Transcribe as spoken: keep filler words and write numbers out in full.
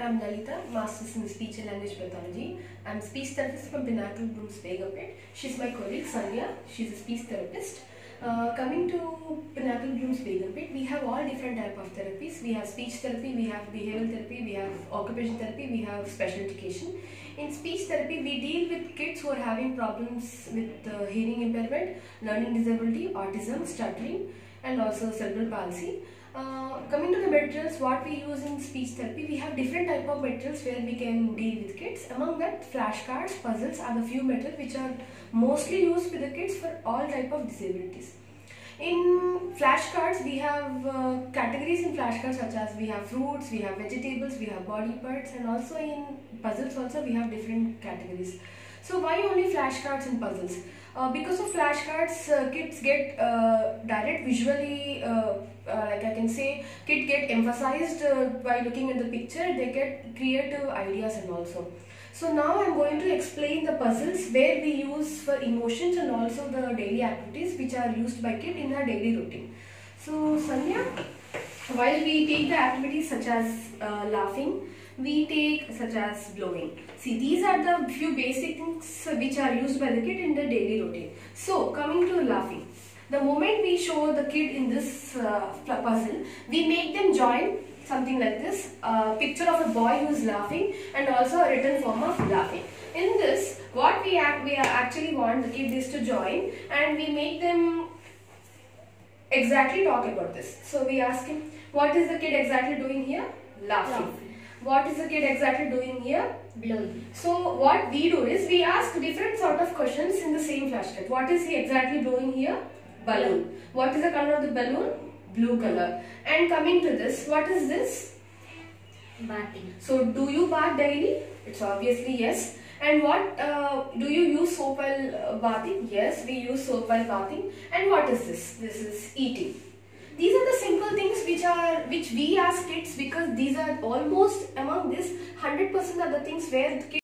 I'm Lalita, Masters in Speech and Language Pathology. I'm a speech therapist from Pinnacle Blooms Begapet. She's my colleague Sanya. She's a speech therapist. Uh, coming to Pinnacle Blooms Begapet, we have all different type of therapies. We have speech therapy, we have behavioral therapy, we have occupational therapy, we have special education. In speech therapy, we deal with kids who are having problems with uh, hearing impairment, learning disability, autism, stuttering, and also cerebral palsy. Uh, coming to the materials, what we use in speech therapy, we have different type of materials where we can deal with kids. Among that, flashcards, puzzles are the few materials which are mostly used with the kids for all type of disabilities. In flashcards, we have uh, categories in flashcards such as we have fruits, we have vegetables, we have body parts, and also in puzzles also we have different categories. So why only flashcards and puzzles? Uh, because of flashcards, uh, kids get uh, direct visually, uh, uh, like I can say, kids get emphasized uh, by looking at the picture, they get creative ideas and also. So now I am going to explain the puzzles where we use for emotions and also the daily activities which are used by kids in our daily routine. So Sanya, while we take the activities such as uh, laughing, we take such as blowing. See, these are the few basic things which are used by the kid in the daily routine. So, coming to laughing. The moment we show the kid in this uh, puzzle, we make them join something like this. A picture of a boy who is laughing and also a written form of laughing. In this, what we, act, we actually want the kid is to join, and we make them exactly talk about this. So, we ask him, what is the kid exactly doing here? Laughing. Laughing. What is the kid exactly doing here? Blowing. So what we do is we ask different sort of questions in the same flashcard. What is he exactly blowing here? Balloon. Blue. What is the color of the balloon? Blue color. And coming to this, what is this? Bathing. So do you bath daily? It's obviously yes. And what uh, do you use soap while uh, bathing? Yes, we use soap while bathing. And what is this? This is eating. These are the simple things which are which we ask kids, because these are almost among this one hundred percent are the things where the kids